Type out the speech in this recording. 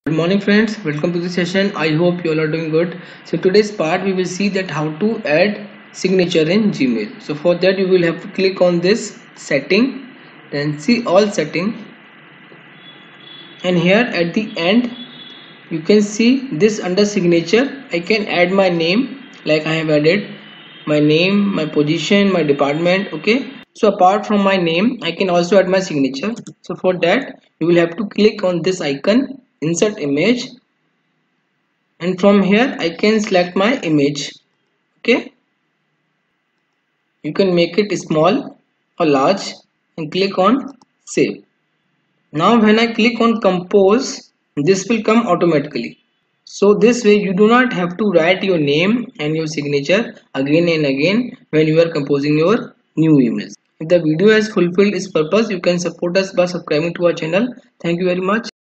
Good morning friends, welcome to the session. I hope you all are doing good. So today's part we will see that how to add signature in Gmail. So for that you will have to click on this setting, then see all setting, and here at the end you can see this under signature. I can add my name, like I have added my name, my position, my department. Okay, so apart from my name I can also add my signature. So for that you will have to click on this icon, insert image, and from here I can select my image. Okay, you can make it small or large and click on save. Now when I click on compose, this will come automatically. So this way you do not have to write your name and your signature again and again when you are composing your new image. If the video has fulfilled its purpose, you can support us by subscribing to our channel. Thank you very much.